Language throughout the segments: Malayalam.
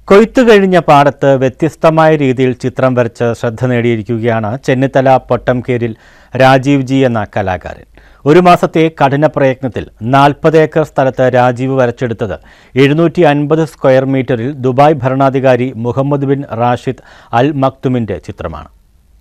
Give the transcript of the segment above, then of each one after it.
കൊയ്ത്തു കഴിഞ്ഞ പാടത്ത് വ്യത്യസ്തമായ രീതിയിൽ ചിത്രം വരച്ച് ശ്രദ്ധ നേടിയിരിക്കുകയാണ് ചെന്നിത്തല പൊട്ടംകേരിൽ രാജീവ് ജി എന്ന കലാകാരൻ. ഒരു മാസത്തെ കഠിന പ്രയത്നത്തിൽ 40 ഏക്കർ സ്ഥലത്ത് രാജീവ് വരച്ചെടുത്തത് 750 സ്ക്വയർ മീറ്ററിൽ ദുബായ് ഭരണാധികാരി മുഹമ്മദ് ബിൻ റാഷിദ് അൽ മക്തുമിന്റെ ചിത്രമാണ്.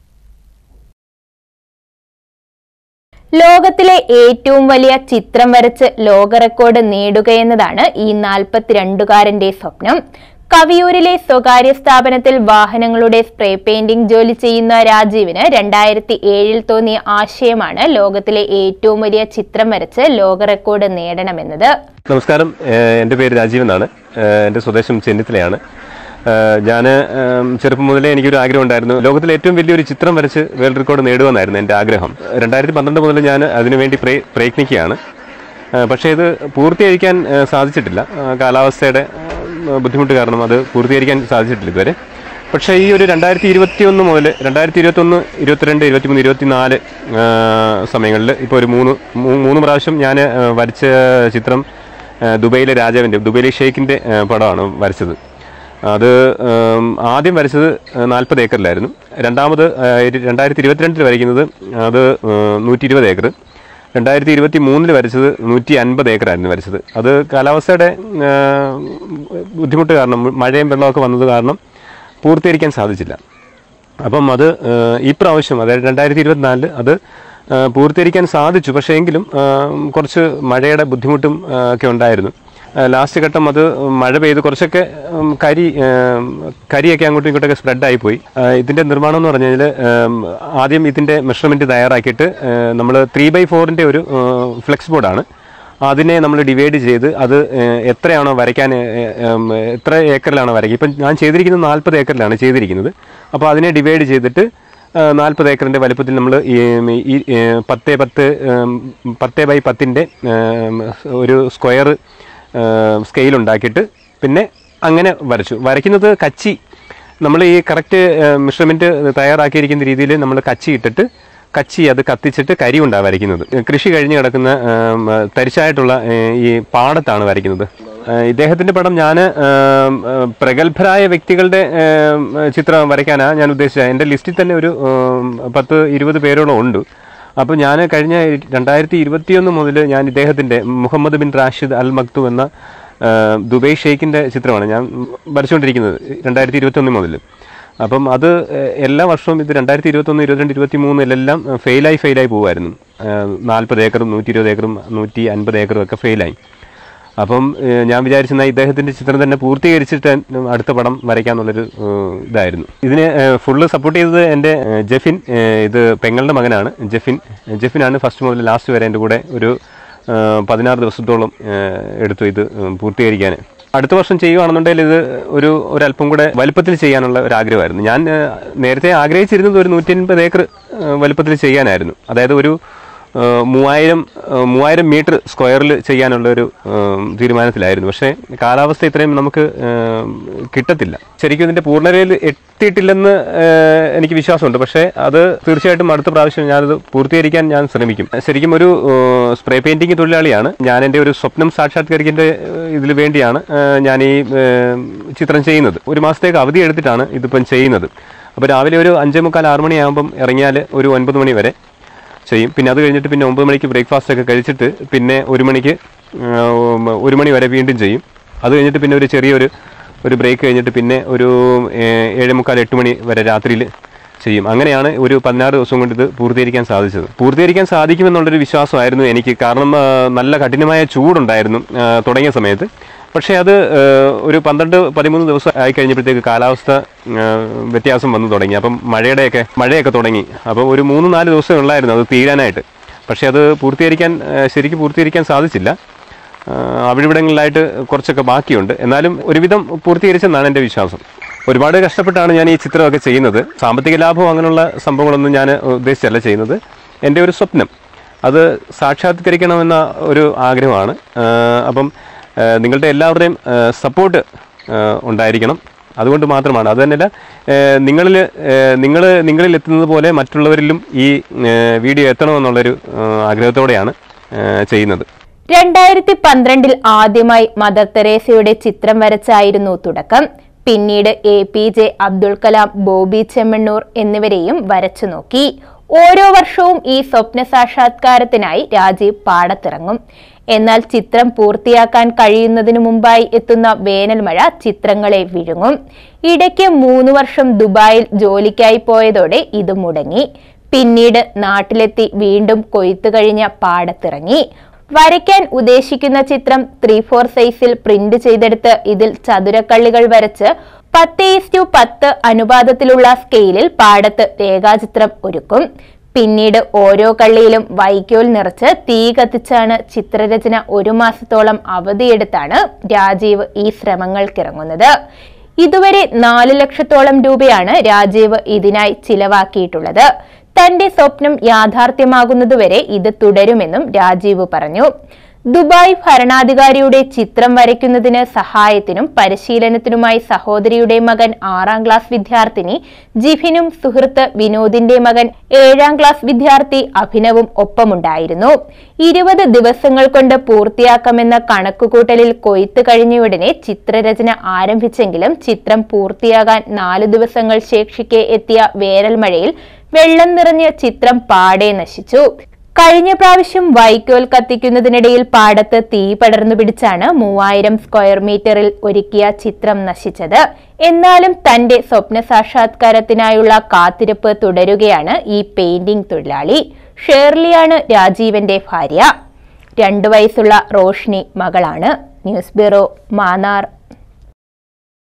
ലോകത്തിലെ ഏറ്റവും വലിയ ചിത്രം വരച്ച് ലോക റെക്കോർഡ് നേടുകയെന്നതാണ് ഈ 42കാരന്റെ സ്വപ്നം. കവിയൂരിലെ സ്വകാര്യ സ്ഥാപനത്തിൽ വാഹനങ്ങളുടെ സ്പ്രേ പെയിന്റിംഗ് ജോലി ചെയ്യുന്ന രാജീവിന് 2007 തോന്നിയ ആശയമാണ് ലോകത്തിലെ ഏറ്റവും വലിയ ചിത്രം വരച്ച് ലോക റെക്കോർഡ് നേടണമെന്നത്. നമസ്കാരം, എൻ്റെ പേര് രാജീവ് എന്നാണ്. എൻ്റെ സ്വദേശം ചെന്നിത്തലയാണ്. ഞാൻ ചെറുപ്പം മുതലേ എനിക്കൊരു ആഗ്രഹം ഉണ്ടായിരുന്നു, ലോകത്തിലെ ഏറ്റവും വലിയൊരു ചിത്രം വരച്ച് വേൾഡ് റെക്കോർഡ് നേടുമെന്നായിരുന്നു എൻ്റെ ആഗ്രഹം. 2012 മുതൽ ഞാൻ അതിനുവേണ്ടി പ്രയത്നിക്കുകയാണ്. പക്ഷേ ഇത് പൂർത്തീകരിക്കാൻ സാധിച്ചിട്ടില്ല. കാലാവസ്ഥയുടെ ബുദ്ധിമുട്ട് കാരണം അത് പൂർത്തീകരിക്കാൻ സാധിച്ചിട്ടില്ല ഇതുവരെ. പക്ഷേ ഈ ഒരു 2021 മുതൽ 2021, 22, 23, 24 സമയങ്ങളിൽ ഇപ്പോൾ ഒരു മൂന്ന് പ്രാവശ്യം ഞാൻ വരച്ച ചിത്രം ദുബൈയിലെ രാജാവിൻ്റെ, ദുബൈയിലെ ഷെയ്ഖിൻ്റെ പടമാണ് വരച്ചത്. അത് ആദ്യം വരച്ചത് 40 ഏക്കറിലായിരുന്നു. രണ്ടാമത് 2022 വരയ്ക്കുന്നത് അത് 120 ഏക്കർ. 2023 വരച്ചത് 150 ഏക്കറായിരുന്നു വരച്ചത്. അത് കാലാവസ്ഥയുടെ ബുദ്ധിമുട്ട് കാരണം, മഴയും വെള്ളമൊക്കെ വന്നത് കാരണം പൂർത്തീകരിക്കാൻ സാധിച്ചില്ല. അപ്പം അത് ഇപ്രാവശ്യം, അതായത് 2024 അത് പൂർത്തീകരിക്കാൻ സാധിച്ചു. പക്ഷേ എങ്കിലും കുറച്ച് മഴയുടെ ബുദ്ധിമുട്ടും ഒക്കെ ഉണ്ടായിരുന്നു. ലാസ്റ്റ് ഘട്ടം അത് മഴ പെയ്ത് കുറച്ചൊക്കെ കരിയൊക്കെ അങ്ങോട്ടും ഇങ്ങോട്ടൊക്കെ സ്പ്രെഡായിപ്പോയി. ഇതിൻ്റെ നിർമ്മാണം എന്ന് പറഞ്ഞു കഴിഞ്ഞാൽ ആദ്യം ഇതിൻ്റെ മെഷർമെൻറ്റ് തയ്യാറാക്കിയിട്ട് നമ്മൾ 3x4 ഒരു ഫ്ലെക്സ് ബോർഡാണ്. അതിനെ നമ്മൾ ഡിവൈഡ് ചെയ്ത് അത് എത്രയാണോ വരയ്ക്കാൻ, എത്ര ഏക്കറിലാണോ വരയ്ക്കുക. ഇപ്പം ഞാൻ ചെയ്തിരിക്കുന്നത് 40 ഏക്കറിലാണ് ചെയ്തിരിക്കുന്നത്. അപ്പോൾ അതിനെ ഡിവൈഡ് ചെയ്തിട്ട് 40 ഏക്കറിൻ്റെ വലുപ്പത്തിൽ നമ്മൾ ഈ 10x10 ഒരു സ്ക്വയർ സ്കെയിൽ ഉണ്ടാക്കിയിട്ട് പിന്നെ അങ്ങനെ വരയ്ക്കുന്നത് കച്ചി, നമ്മൾ ഈ കറക്റ്റ് മെഷർമെൻറ്റ് തയ്യാറാക്കിയിരിക്കുന്ന രീതിയിൽ നമ്മൾ കച്ചി ഇട്ടിട്ട് അത് കത്തിച്ചിട്ട് കരി കൊണ്ടാണ് വരയ്ക്കുന്നത്. കൃഷി കഴിഞ്ഞ് കിടക്കുന്ന തരിശായിട്ടുള്ള ഈ പാടത്താണ് വരയ്ക്കുന്നത്. ഇദ്ദേഹത്തിൻ്റെ പടം ഞാൻ പ്രഗത്ഭരായ വ്യക്തികളുടെ ചിത്രം വരയ്ക്കാനാണ് ഞാൻ ഉദ്ദേശിച്ചത്. എൻ്റെ ലിസ്റ്റിൽ തന്നെ ഒരു 10-20 പേരോളം ഉണ്ട്. അപ്പോൾ ഞാൻ കഴിഞ്ഞ 2021 മുതൽ ഞാൻ ഇദ്ദേഹത്തിൻ്റെ Mohammed bin Rashid al Maktoum എന്ന ദുബൈ ഷെയ്ഖിൻ്റെ ചിത്രമാണ് ഞാൻ വരച്ചുകൊണ്ടിരിക്കുന്നത് 2021 മുതൽ. അപ്പം അത് എല്ലാ വർഷവും ഇത് 2021, 22, 23 ഫെയിലായി പോകുമായിരുന്നു. 40 ഏക്കറും 120 ഏക്കറും 150 ഏക്കറും ഒക്കെ ഫെയിലായി. അപ്പം ഞാൻ വിചാരിച്ചെന്നാൽ ഇദ്ദേഹത്തിൻ്റെ ചിത്രം തന്നെ പൂർത്തീകരിച്ചിട്ട് അടുത്ത പടം വരയ്ക്കാന്നുള്ളൊരു ഇതായിരുന്നു. ഇതിനെ ഫുള്ള് സപ്പോർട്ട് ചെയ്തത് എൻ്റെ ജെഫിൻ, ഇത് പെങ്ങളുടെ മകനാണ്. ജെഫിനാണ് ഫസ്റ്റ് മുതൽ ലാസ്റ്റ് വരെ എൻ്റെ കൂടെ ഒരു 16 ദിവസത്തോളം എടുത്തു ഇത് പൂർത്തീകരിക്കാൻ. അടുത്ത വർഷം ചെയ്യുകയാണെന്നുണ്ടെങ്കിൽ ഇത് ഒരല്പം കൂടെ വലുപ്പത്തിൽ ചെയ്യാനുള്ള ഒരു ആഗ്രഹമായിരുന്നു. ഞാൻ നേരത്തെ ആഗ്രഹിച്ചിരുന്നത് ഒരു 150 ഏക്കർ വലുപ്പത്തിൽ ചെയ്യാനായിരുന്നു. അതായത് ഒരു 3000 മീറ്റർ സ്ക്വയറിൽ ചെയ്യാനുള്ള ഒരു തീരുമാനത്തിലായിരുന്നു. പക്ഷേ കാലാവസ്ഥ ഇത്രയും നമുക്ക് കിട്ടത്തില്ല. ശരിക്കും ഇതിൻ്റെ പൂർണ്ണതയിൽ എത്തിയിട്ടില്ലെന്ന് എനിക്ക് വിശ്വാസമുണ്ട്. പക്ഷേ അത് തീർച്ചയായിട്ടും അടുത്ത പ്രാവശ്യം ഞാനത് പൂർത്തീകരിക്കാൻ ഞാൻ ശ്രമിക്കും. ശരിക്കും ഒരു സ്പ്രേ പെയിൻറ്റിങ് തൊഴിലാളിയാണ് ഞാൻ. എൻ്റെ ഒരു സ്വപ്നം സാക്ഷാത്കരിക്കേണ്ട ഇതിൽ വേണ്ടിയാണ് ഞാൻ ഈ ചിത്രം ചെയ്യുന്നത്. ഒരു മാസത്തേക്ക് അവധി എടുത്തിട്ടാണ് ഇതിപ്പം ചെയ്യുന്നത്. അപ്പോൾ രാവിലെ ഒരു 5:45, 6 മണിയാകുമ്പം ഇറങ്ങിയാൽ ഒരു 9 മണി വരെ ചെയ്യും. പിന്നെ അത് കഴിഞ്ഞിട്ട് പിന്നെ 9 മണിക്ക് ബ്രേക്ക്ഫാസ്റ്റ് ഒക്കെ കഴിച്ചിട്ട് പിന്നെ 1 മണി വരെ വീണ്ടും ചെയ്യും. അത് കഴിഞ്ഞിട്ട് പിന്നെ ഒരു ചെറിയൊരു ബ്രേക്ക് കഴിഞ്ഞിട്ട് പിന്നെ ഒരു 7:45, 8 മണി വരെ രാത്രിയിൽ ചെയ്യും. അങ്ങനെയാണ് ഒരു 16 ദിവസം കൊണ്ട് ഇത് പൂർത്തീകരിക്കാൻ സാധിച്ചത്. പൂർത്തീകരിക്കാൻ സാധിക്കുമെന്നുള്ളൊരു വിശ്വാസമായിരുന്നു എനിക്ക്. കാരണം നല്ല കഠിനമായ ചൂടുണ്ടായിരുന്നു തുടങ്ങിയ സമയത്ത്. പക്ഷേ അത് ഒരു 12-13 ദിവസം ആയി കഴിഞ്ഞപ്പോഴത്തേക്ക് കാലാവസ്ഥ വ്യത്യാസം വന്നു തുടങ്ങി. അപ്പം മഴയൊക്കെ തുടങ്ങി. അപ്പോൾ ഒരു 3-4 ദിവസമേ ഉള്ളായിരുന്നു അത് തീരാനായിട്ട്. പക്ഷേ അത് ശരിക്കും പൂർത്തീകരിക്കാൻ സാധിച്ചില്ല. അവിടെവിടങ്ങളിലായിട്ട് കുറച്ചൊക്കെ ബാക്കിയുണ്ട്. എന്നാലും ഒരുവിധം പൂർത്തീകരിച്ചെന്നാണ് എൻ്റെ വിശ്വാസം. ഒരുപാട് കഷ്ടപ്പെട്ടാണ് ഞാൻ ഈ ചിത്രമൊക്കെ ചെയ്യുന്നത്. സാമ്പത്തിക ലാഭം അങ്ങനെയുള്ള സംഭവങ്ങളൊന്നും ഞാൻ ഉദ്ദേശിച്ചല്ല ചെയ്യുന്നത്. എൻ്റെ ഒരു സ്വപ്നം അത് സാക്ഷാത്കരിക്കണമെന്ന ഒരു ആഗ്രഹമാണ്. അപ്പം നിങ്ങളുടെ എല്ലാവരുടെയും സപ്പോർട്ട് ഉണ്ടായിരിക്കണം. അതുകൊണ്ട് മാത്രമാണ്. അത് തന്നെയല്ല, നിങ്ങളിൽ എത്തുന്നത് പോലെ മറ്റുള്ളവരിലും ഈ വീഡിയോ എത്തണമെന്നുള്ളൊരു ആഗ്രഹത്തോടെയാണ് ചെയ്യുന്നത്. 2012 ആദ്യമായി മദർ തെരേസയുടെ ചിത്രം വരച്ചായിരുന്നു തുടക്കം. പിന്നീട് APJ അബ്ദുൽ കലാം, ബോബി ചെമ്മണ്ണൂർ എന്നിവരെയും വരച്ചു നോക്കി. ഓരോ വർഷവും ഈ സ്വപ്ന സാക്ഷാത്കാരത്തിനായി രാജീവ് പാടത്തിറങ്ങും. എന്നാൽ ചിത്രം പൂർത്തിയാക്കാൻ കഴിയുന്നതിനു മുമ്പായി എത്തുന്ന വേനൽമഴ ചിത്രങ്ങളെ വിഴുങ്ങും. ഇടയ്ക്ക് 3 വർഷം ദുബായിൽ ജോലിക്കായി പോയതോടെ ഇത് മുടങ്ങി. പിന്നീട് നാട്ടിലെത്തി വീണ്ടും കൊയ്ത്തു കഴിഞ്ഞ പാടത്തിറങ്ങി. വരയ്ക്കാൻ ഉദ്ദേശിക്കുന്ന ചിത്രം 3/4 സൈസിൽ പ്രിന്റ് ചെയ്തെടുത്ത് ഇതിൽ ചതുരക്കള്ളികൾ വരച്ച് 10:10 അനുപാതത്തിലുള്ള സ്കെയിലിൽ പാടത്ത് രേഖാചിത്രം ഒരുക്കും. പിന്നീട് ഓരോ കള്ളിയിലും വൈക്കോൽ നിറച്ച് തീ കത്തിച്ചാണ് ചിത്രരചന. 1 മാസത്തോളം അവധിയെടുത്താണ് രാജീവ് ഈ ശ്രമങ്ങൾക്കിറങ്ങുന്നത്. ഇതുവരെ 4 ലക്ഷത്തോളം രൂപയാണ് രാജീവ് ഇതിനായി ചിലവാക്കിയിട്ടുള്ളത്. തന്റെ സ്വപ്നം യാഥാർത്ഥ്യമാകുന്നതുവരെ ഇത് തുടരുമെന്നും രാജീവ് പറഞ്ഞു. ദുബായ് ഭരണാധികാരിയുടെ ചിത്രം വരയ്ക്കുന്നതിന് സഹായത്തിനും പരിശീലനത്തിനുമായി സഹോദരിയുടെ മകൻ 6ാം ക്ലാസ് വിദ്യാർത്ഥിനി ജിഫിനും സുഹൃത്ത് വിനോദിന്റെ മകൻ 7ാം ക്ലാസ് വിദ്യാർത്ഥി അഭിനവും ഒപ്പമുണ്ടായിരുന്നു. 20 ദിവസങ്ങൾ കൊണ്ട് പൂർത്തിയാക്കാമെന്ന കണക്കുകൂട്ടലിൽ കൊയ്ത്ത് കഴിഞ്ഞയുടനെ ചിത്രരചന ആരംഭിച്ചെങ്കിലും ചിത്രം പൂർത്തിയാകാൻ 4 ദിവസങ്ങൾ ശേഷിക്കെ എത്തിയ വേനൽമഴയിൽ വെള്ളം നിറഞ്ഞ ചിത്രം പാടെ നശിച്ചു. കഴിഞ്ഞ പ്രാവശ്യം വൈക്കോൽ കത്തിക്കുന്നതിനിടയിൽ പാടത്ത് തീ പടർന്നു പിടിച്ചാണ് 3000 സ്ക്വയർ മീറ്ററിൽ ഒരുക്കിയ ചിത്രം നശിച്ചത്. എന്നാലും തന്റെ സ്വപ്ന സാക്ഷാത്കാരത്തിനായുള്ള കാത്തിരിപ്പ് തുടരുകയാണ് ഈ പെയിന്റിംഗ് തൊഴിലാളി. ഷേർലിയാണ് രാജീവന്റെ ഭാര്യ. 2 വയസ്സുള്ള റോഷ്നി മകളാണ്. News bureau, Mannar.